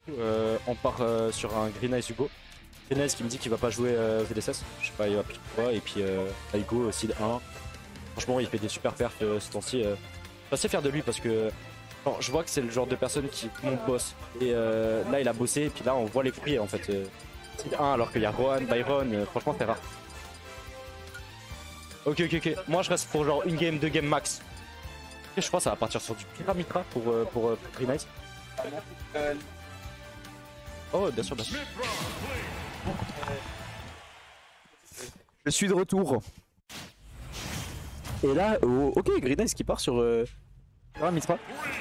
On part sur un Green Eyes Hugo. Green Eyes qui me dit qu'il va pas jouer VDSS. Je sais pas, il va piquer quoi. Et puis Hugo, Seed 1. Franchement, il fait des super perfs ce temps-ci. Je suis assez fier de lui parce que genre, je vois que c'est le genre de personne qui monte boss. Et là, il a bossé. Et puis là, on voit les fruits en fait. Seed 1 alors qu'il y a Rohan, Byron. Franchement, c'est rare. Ok. Moi, je reste pour genre une game, 2 games max. Et je crois que ça va partir sur du Pyramitra pour Green Eyes. Oh, bien sûr. Je suis de retour. Et là, ok, Green Eyes qui part sur Pyramitra.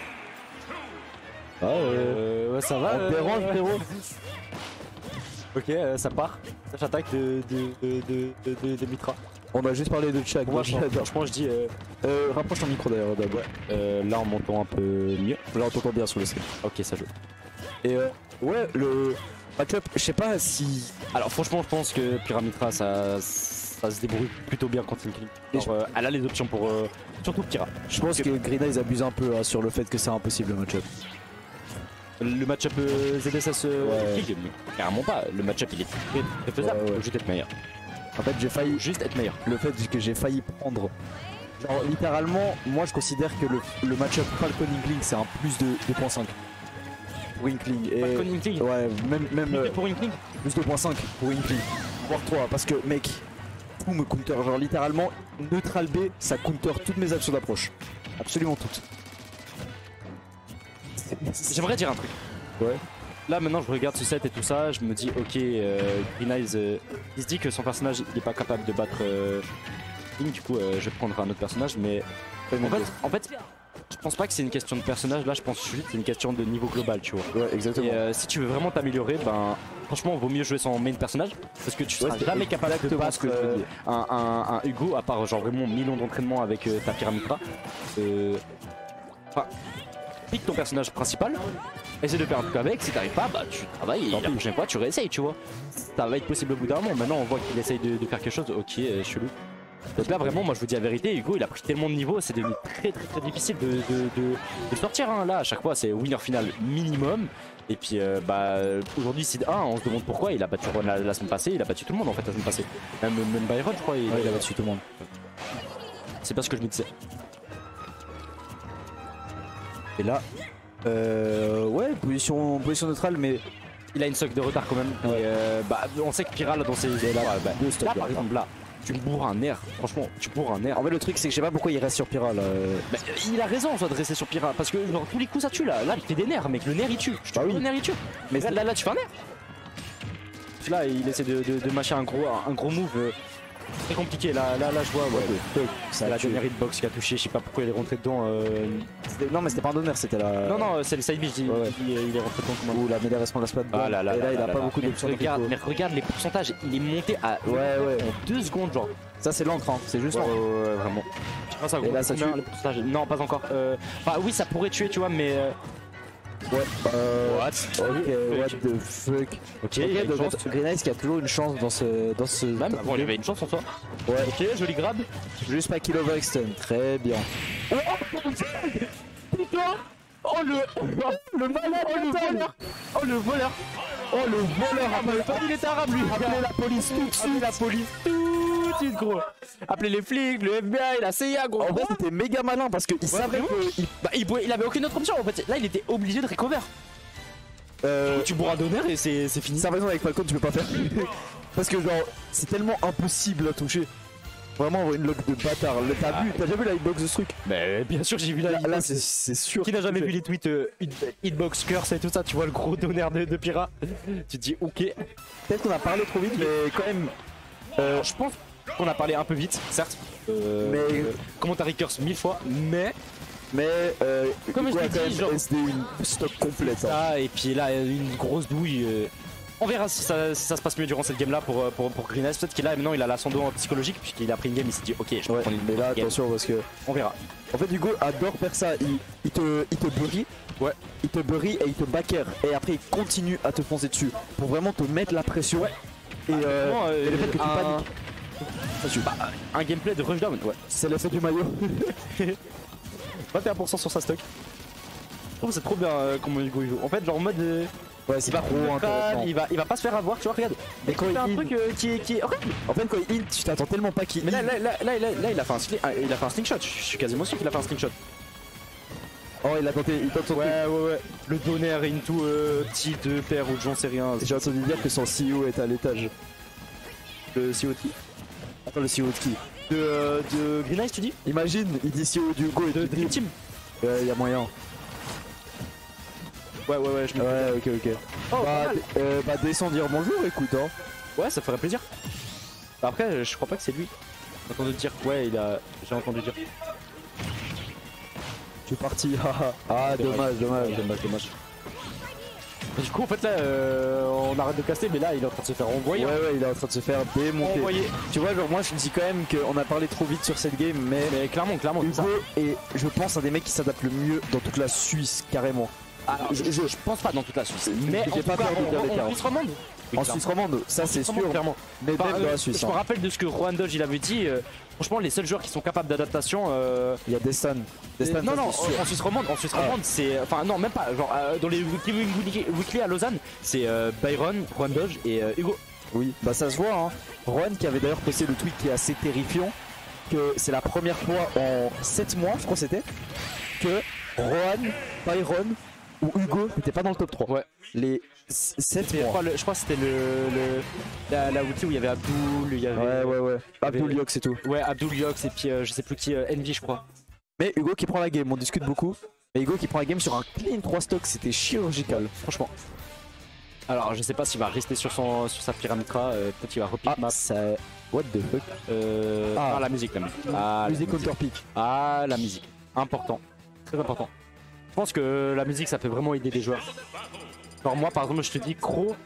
Ouais, ça va. On dérange, frérot. Ok, ça part. Ça j'attaque de Mitra. On a juste parlé de Chak. Moi, franchement, je dis. Rapproche ton micro d'ailleurs, Dab. Là, on m'entend un peu mieux. Là, on t'entend bien sur le stream. Ok, ça joue. Et ouais, le match-up, je sais pas si. Alors, franchement, je pense que Pyramitra, ça se débrouille plutôt bien contre une clean. Elle a les options pour. Surtout Pyra. Je pense que Green Eyes abuse un peu sur le fait que c'est impossible le match-up. Le match-up ZSS King, mais carrément pas. Le match-up, il est très faisable. Ouais. Faut juste être meilleur. En fait, j'ai failli. Juste être meilleur. Le fait que j'ai failli prendre. Genre, littéralement, moi je considère que le match-up Falcon Inkling c'est un plus de 2.5. Pour Inkling. Falcon Inkling. Ouais, même. Pour Inkling. Plus 2.5 pour Inkling. Voire 3, parce que mec, tout me counter. Genre, littéralement, neutral B, ça counter toutes mes actions d'approche. Absolument toutes. J'aimerais dire un truc. Ouais. Là maintenant je regarde ce set et tout ça, je me dis ok Green Eyes il se dit que son personnage il est pas capable de battre King, du coup je vais prendre un autre personnage mais en fait je pense pas que c'est une question de personnage, là je pense que c'est une question de niveau global tu vois. Ouais exactement. Et si tu veux vraiment t'améliorer, ben franchement vaut mieux jouer son main personnage parce que tu seras jamais capable de battre un Hugo à part genre vraiment millions d'entraînements avec ta Pyramitra. Enfin, pique ton personnage principal. Essaye de faire un truc avec, si t'arrives pas, bah tu travailles et la prochaine fois tu réessayes, tu vois. Ça va être possible au bout d'un moment. Maintenant on voit qu'il essaye de faire quelque chose, ok, chelou. Donc là vraiment, moi je vous dis la vérité, Hugo il a pris tellement de niveau, c'est devenu très difficile de sortir. Hein. Là à chaque fois c'est winner final minimum. Et puis bah aujourd'hui Seed 1, on se demande pourquoi, il a battu Ron la semaine passée, il a battu tout le monde en fait la semaine passée. Même Byron je crois, il a battu tout le monde. C'est pas ce que je me disais. Et là, ouais, position neutrale, mais il a une socle de retard quand même. Ouais. Et bah, on sait que Pyra là dans ses là, par exemple là, tu me bourres un air. Franchement, tu bourres un air. En fait, le truc c'est que je sais pas pourquoi il reste sur Pyra là. Bah, il a raison soit de rester sur Pyra parce que genre, tous les coups ça tue là. Là il fait des nerfs, mec. Le nerf il tue. Ah oui. Le nerf il tue. Mais là tu fais un nerf. Là il essaie de mâcher un gros move. Très compliqué, là je vois, ouais. Ça la dernière hitbox qui a touché, je sais pas pourquoi il est rentré dedans. Non, mais c'était pas un donner, c'était la. Non, c'est le side B, je dis. Ouais. Il est rentré dedans comment. Ouh, la mêlée responsable pas de balle. Ah là là, et là, il a pas beaucoup d'options. Mais regarde les pourcentages, il est monté à ouais. en 2 secondes, genre. Ça, c'est l'encre, hein. C'est juste l'encre. Vraiment. Ça, et là, ça tue. Les pourcentages. Non, pas encore. Enfin, oui, ça pourrait tuer, tu vois, mais. Ouais. What? Ok, what the fuck. Ok, donc Green Eyes qui a toujours une chance dans ce. Même bon, il avait une chance en soi. Ouais. Ok, joli grab. Juste pas kill overextend. Très bien. Putain! Oh le malade! Oh le voleur! Oh le voleur! Il était arabe lui! Appelez la police tout de suite! La police tout de suite, gros! Appelez les flics, le FBI, la CIA, gros! En vrai, c'était méga malin parce qu'il savait que. Il avait aucune autre option en fait. Là, il était obligé de recover. Tu bourras d'honneur et c'est fini. Ça raison avec Falcon, tu peux pas faire. Parce que, genre, c'est tellement impossible à toucher. Vraiment une lock de bâtard. T'as déjà vu la hitbox de ce truc? Mais bien sûr, j'ai vu la hitbox. Là, c'est sûr. Qui n'a jamais vu les tweets hitbox curse et tout ça? Tu vois le gros d'honneur de Pyra. Tu te dis ok. Peut-être qu'on a parlé trop vite, mais quand même. Je pense qu'on a parlé un peu vite, certes. Mais commentary curse 1000 fois, mais comme je l'ai dit, genre SD une stock complète. Ça, et puis là une grosse douille. On verra si ça se passe mieux durant cette game là pour Green Eyes. Peut-être qu'il a maintenant il a l'ascendant psychologique puisqu'il a pris une game, il s'est dit ok je peux prendre une mais là game. attention parce que on verra. En fait Hugo adore faire ça, il te bury. Ouais. Il te bury et il te backer et après il continue à te foncer dessus pour vraiment te mettre la pression. Ouais. Et le fait que tu paniques. Un gameplay de rushdown, ouais. C'est l'effet du maillot. 21% sur sa stock. Je trouve que c'est trop bien comment Hugo il joue. En fait genre en mode Ouais, c'est pas trop intéressant. Il va pas se faire avoir, tu vois, regarde. Mais quand il fait un hit, truc qui est horrible. en fait, quand il hit, tu t'attends tellement pas qu'il Mais hit. là, il a fait un slingshot. Je suis quasiment sûr qu'il a fait un slingshot. Oh, il a tenté, il tente son truc. Ouais. Le donner into tilt de paire ou j'en sais rien. J'ai entendu dire que son CEO est à l'étage. Le COT. Attends, le CEO de qui? De Green Eyes, tu dis? Imagine, il dit CEO du Hugo et De tu Dream dis. Team. Ouais, y a moyen. Ouais, je me Ouais, ok. Oh, pas mal. Bah, descends dire bonjour, écoute, hein. Ouais, ça ferait plaisir. Après, je crois pas que c'est lui. J'ai entendu dire. Ouais, j'ai entendu dire. Je suis parti, ah, dommage. Du coup, en fait, là, on arrête de casser, mais là, il est en train de se faire envoyer. Ouais, il est en train de se faire démonter. Envoyer. Tu vois, genre, moi, je me dis quand même qu'on a parlé trop vite sur cette game, mais clairement. Hugo est, je pense, un des mecs qui s'adapte le mieux dans toute la Suisse, carrément. Alors, je pense pas dans toute la Suisse. Mais j'ai pas peur de dire des termes. en Suisse romande. En Suisse romande, ça c'est sûr, clairement. mais même dans la Suisse. Je me rappelle de ce que Juan Dodge il avait dit. Franchement, les seuls joueurs qui sont capables d'adaptation. Il y a Destan. Non, en Suisse romande, c'est. Enfin, non, même pas. Genre, dans les weekly à Lausanne, c'est Byron, Juan Dodge et Hugo. Oui, bah ça se voit, hein. Juan qui avait d'ailleurs posté le tweet qui est assez terrifiant, que c'est la première fois en 7 mois, je crois que c'était, que Juan, Byron ou Hugo n'étaient pas dans le top 3. Ouais. Les 7 mois. Je crois que c'était la weekly où il y avait Abdul, il y avait. Ouais. Abdul Yox et tout. Ouais, Abdul Yox et puis je sais plus qui, Envy, je crois. Mais Hugo qui prend la game, on discute beaucoup. Mais Hugo qui prend la game sur un clean 3 stocks, c'était chirurgical, franchement. Alors, je sais pas s'il va rester sur sa pyramidra, peut-être qu'il va repick map. Ça... What the fuck? La musique. Musique counter-pick. Ah, la musique. Important. Très important. Je pense que la musique, ça peut vraiment aider des joueurs. Genre moi, par exemple, je te dis, Crow,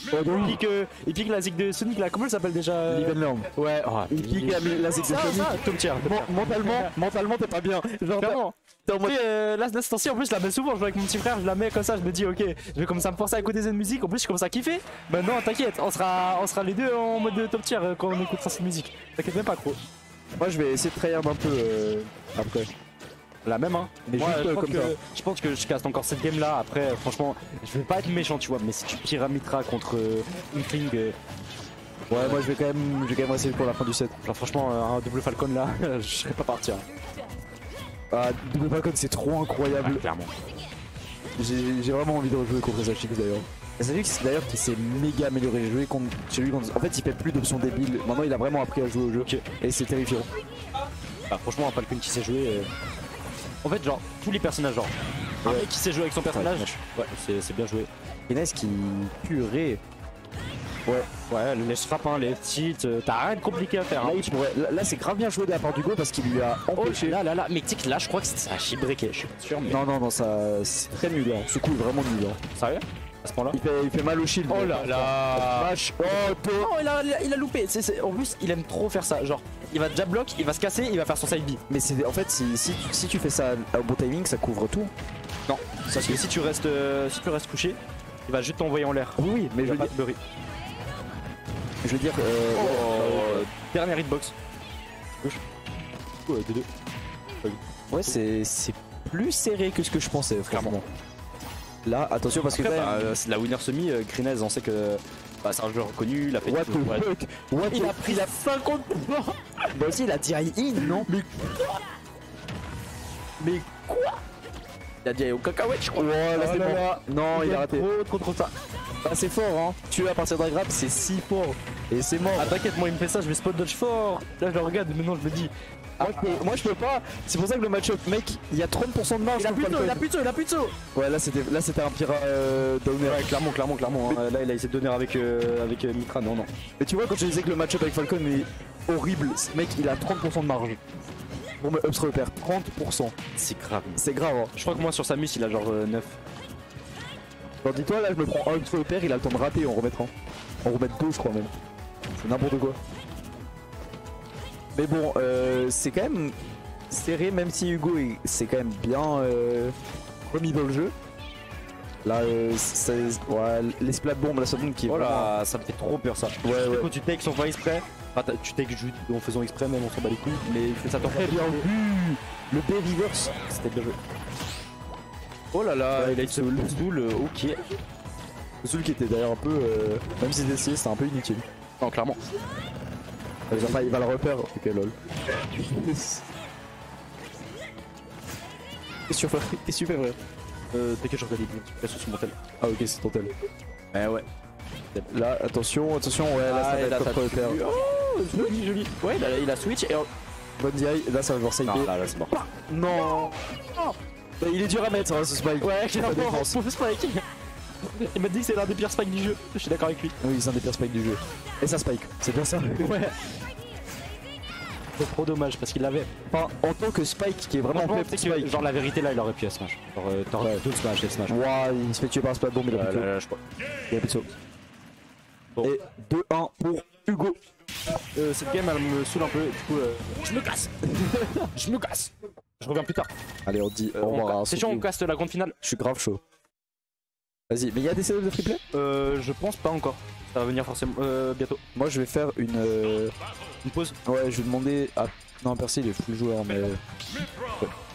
il pique la zig de Sonic, là, comment elle s'appelle déjà? Livenland. Ouais, il pique la zig de Sonic. Top tier. Mentalement, t'es pas bien. Genre, clairement. Là, ce temps-ci, en plus, je la mets souvent. Je joue avec mon petit frère, je la mets comme ça. Je me dis, ok, je vais commencer à me forcer à écouter cette musique. En plus, je commence à kiffer. Bah, non, t'inquiète, on sera les deux en mode top tier quand on écoutera cette musique. T'inquiète même pas, Crow. Moi, je vais essayer de tryhard un peu après. La même, hein. Mais moi, juste comme ça. Je pense que je casse encore cette game là. Après, franchement, je vais pas être méchant, tu vois. Mais si tu pyramidras contre Inkling. Ouais, moi je vais quand même essayer pour la fin du set. Genre, franchement, un double Falcon là, je serais pas parti. Hein. Ah, double Falcon, c'est trop incroyable. Ah, clairement. J'ai vraiment envie de rejouer contre Sachix d'ailleurs. Sachix d'ailleurs qui s'est méga amélioré. J'ai joué chez lui. En fait, il fait plus d'options débiles. Maintenant, il a vraiment appris à jouer au jeu. Okay. Et c'est terrifiant. Bah, franchement, un Falcon qui sait jouer. En fait, genre, tous les personnages, genre, un mec qui sait jouer avec son personnage, ouais, c'est bien joué. Inès qui purée. Ouais, les frappes, hein, les petites, t'as rien de compliqué à faire. Hein. Là, c'est grave bien joué de la part d'Hugo parce qu'il lui a empêché. Là, mais tu sais que là, je crois que c'est un chip breaké, je suis pas sûr. Mais... Non, ça, c'est très nul. Hein. Ce coup est vraiment nul. Hein. Sérieux? À ce point-là? Il fait mal au shield. Oh là là! Oh, il a loupé. En plus, il aime trop faire ça. Genre, il va déjà bloc, il va se casser, il va faire son side B. Mais c'est en fait, si tu fais ça au bon timing, ça couvre tout. Non, parce que si tu restes couché, il va juste t'envoyer en l'air. Oui, mais je veux dire. Je veux dire. Dernière hitbox. Gauche. D2. Ouais, c'est plus serré que ce que je pensais, clairement. Là, attention parce que c'est la winner semi, Greenez, on sait que c'est un joueur reconnu, il a fait il a pris la 50 points. Bah aussi il a dit in, non? Mais quoi? Il a dit au cacahuète, je crois. Ouais, là c'est bon. Non, il a raté. Trop ça. Ah, c'est fort, hein. Tuer à partir d'un grab, c'est si fort. Et c'est mort. Ah, t'inquiète, moi il me fait ça, je vais spot dodge fort. Là, je le regarde, maintenant je me dis. Moi je peux pas, c'est pour ça que le match-up, mec, il y a 30% de marge. Il a plus de saut. Ouais, là c'était un pirate downer. Ouais, clairement. Hein. Là, il a essayé de donner avec Mitra, non. Mais tu vois, quand je disais que le match-up avec Falcon est horrible, ce mec il a 30% de marge. Pour me ups repère, 30%. C'est grave. C'est grave, hein. Je crois que moi sur Samus, il a genre 9. Alors dis-toi, là je me prends un ups repère, il a le temps de rater, on remettra. On remet 2, je crois même. C'est n'importe quoi. Mais bon, c'est quand même serré, même si Hugo c'est quand même bien remis dans le jeu. Là, les splat bombes, la seconde qui est. Oh là, ça me fait trop peur ça. Ouais. Quand tu takes sans faire exprès, tu takes juste en faisant exprès, même on s'en bat les couilles, mais il fait ça très bien vu. Le B reverse, c'était bien joué. Oh là là, il a eu ce loose duel, ok. Celui qui était d'ailleurs un peu, même si c'était c'était un peu inutile. Non, clairement. Enfin, il va le repère. Ok, lol. Qu'est-ce que tu fais? Qu'est-ce que tu fais, frère? T'inquiète, je regarde les sur mon tel. Ah, ok, c'est ton tel. Eh ouais. Là, attention, ouais, là, ça va être contre repère. Oh, joli. Ouais, il a switch et. Bonne DI, là, ça va voir ça. Non, là, c'est mort. Non. Bah, il est dur à mettre, hein, ce spike. Ouais, j'ai un pauvre spike. Il m'a dit que c'est l'un des pires spikes du jeu. Je suis d'accord avec lui. Oui, c'est un des pires spikes du jeu. Et ça spike, c'est bien ça. Ouais. C'est trop dommage parce qu'il l'avait. Enfin, en tant que Spike qui est vraiment fait pour Spike. Genre la vérité là, il aurait pu à smash. Genre t'aurais d'autres smash, des smash. Ouah, il se fait tuer par un splat bomb, il a plus de je crois. Il a plus de saut. Bon. Et 2-1 pour Hugo. Cette game elle me saoule un peu, du coup je me casse. Je me casse. Je reviens plus tard. Allez, on dit au revoir. C'est chiant, on casse la grande finale. Je suis grave chaud. Vas-y, mais il y a des setups de triplé? Je pense pas encore. Ça va venir forcément bientôt. Moi je vais faire une pause. Ouais, je vais demander à... Non, Percy il est full joueur mais... Ouais.